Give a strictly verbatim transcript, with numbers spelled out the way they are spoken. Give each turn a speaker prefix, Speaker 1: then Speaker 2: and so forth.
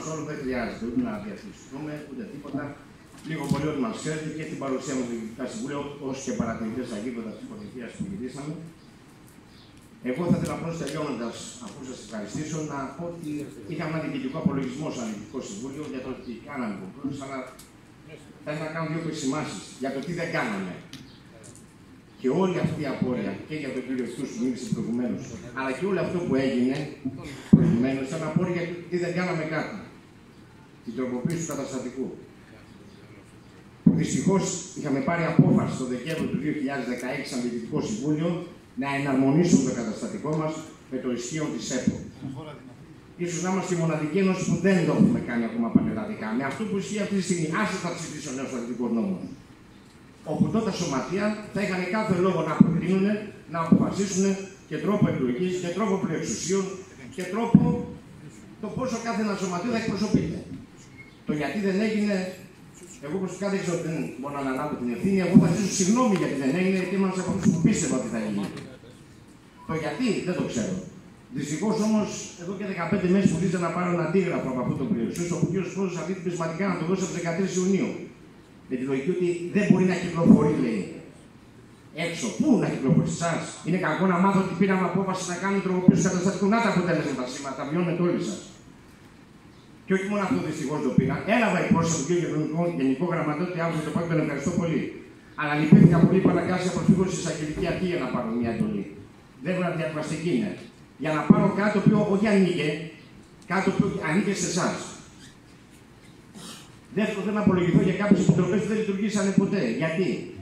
Speaker 1: όλων δεν χρειάζεται ούτε να διαθέσουμε ούτε τίποτα. Λίγο πολύ ό,τι μας ξέρετε και την παρουσία μου στο Διοικητικό Συμβούλιο, όσοι και παρατηρητές στα γήπεδα της πολιτείας που γυρίσαμε. Εγώ θα ήθελα απλώς τελειώνοντας, αφού σας ευχαριστήσω, να πω ότι είχαμε ένα διοικητικό απολογισμό σαν Διοικητικό Συμβούλιο για το τι κάναμε κομπρούς, αλλά θα ήθελα να κάνω δύο επισημάνσεις για το τι δεν κάναμε. Και όλη αυτή η απόρρεια και για τον κύριο Ευτούς που μίλησε προηγουμένως, αλλά και όλο αυτό που έγινε προηγουμένως, ήταν απόρρεια για το τι δεν κάναμε κάτι. Την τροποποίηση του καταστατικού. Δυστυχώς είχαμε πάρει απόφαση το Δεκέμβριο του δύο χιλιάδες δεκαέξι σαν Διοικητικό Συμβούλιο να εναρμονίσουμε το καταστατικό μας με το ισχύον της ΕΠΟ. Ίσως να είμαστε η μοναδική ένωση που δεν το έχουμε κάνει ακόμα πανελλαδικά. Με αυτό που ισχύει αυτή τη στιγμή, άσε θα ψηφίσει ο νέος στρατιωτικός νόμος. Όπου τότε τα σωματεία θα είχαν κάθε λόγο να προτείνουν, να αποφασίσουν και τρόπο εκλογής και τρόπο πλειοεξουσίων και τρόπο το πόσο κάθε ένα σωματείο θα εκπροσωπείται. Το γιατί δεν έγινε, εγώ προσωπικά δεν ξέρω, δεν μπορώ να αναλάβω την ευθύνη. Εγώ θα ζήσω συγγνώμη γιατί δεν έγινε, γιατί ήμουν από αυτούς που πίστευα ότι θα γίνει. Το γιατί δεν το ξέρω. Δυστυχώς όμως, εδώ και δεκαπέντε μέρες που ζήτησα να πάρω ένα αντίγραφο από αυτό το πλειοψήφιο, ο κ. Πρόεδρος αυτή την πεισματικά να το δώσει από τις δεκατρείς Ιουνίου. Με τη λογική ότι δεν μπορεί να κυκλοφορεί, λέει. Έξω. Πού να κυκλοφορεί, εσάς. Είναι κακό να μάθω ότι πήραμε απόφαση να κάνουμε τροποποίηση του καταστατικού. Να τα αποτέλεσμα τα σήματα, τα βιώνετε όλοι σας. Και όχι μόνο αυτό δυστυχώς το πήρα. Έλαβα υπόψη του κ. Γενικό Γραμματέα ότι αύριο το πάρει, τον ευχαριστώ πολύ. Αλλά λυπήθηκα πολύ που αναγκάσει να προσφύγω στη εισαγγελική αρχή για να πάρω μια εντολή. Δεν μπορεί να διαβαστική είναι. Για να πάρω κάτι το οποίο όχι ανήκε, κάτι το οποίο ανήκε σε εσάς. Δεύτερο, θέλω να απολογηθώ για κάποιες επιτροπές που δεν λειτουργήσανε ποτέ. Γιατί?